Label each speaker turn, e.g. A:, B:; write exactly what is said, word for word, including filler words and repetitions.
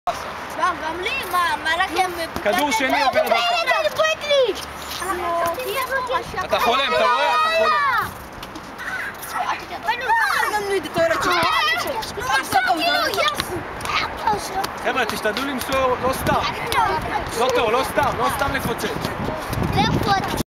A: גם לי, מה לכם?
B: כדור שני עובר דקה. אתה חולם, אתה רואה? אתה חולם. חבר'ה, תשתדלו למסור, לא סתם. לא טוב, לא סתם, לא סתם לפוצץ.